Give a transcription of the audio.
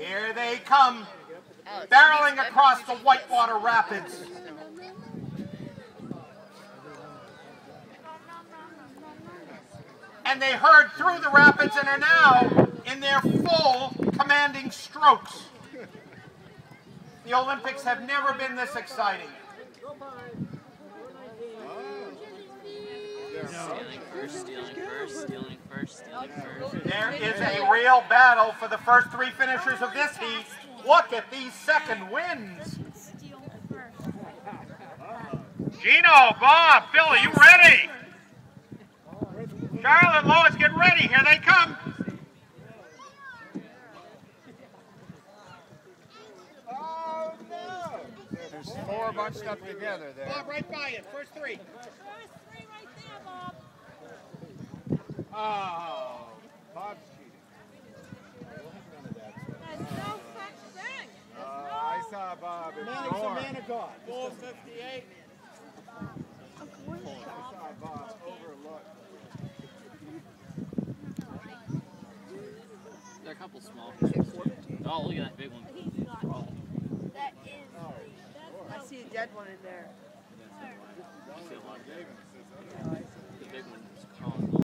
Here they come, barreling across the whitewater rapids. And they herd through the rapids and are now in their full commanding strokes. The Olympics have never been this exciting. Stealing first. There is a real battle for the first three finishers of this heat. Look at these second wins. Gino, Bob, Phil, are you ready? Charlotte, Lois, get ready. Here they come. Oh, no. There's four bunched up together there. Bob, right by it. First three. First three right there, Bob. Oh, Bob's cheating. There's no such thing. I saw Bob ignore. Manning's a man of God. Bull 58. I saw Bob overlook. There are a couple small fish. Oh, look at that big one. That is. I see a dead one in there. The big one is calling.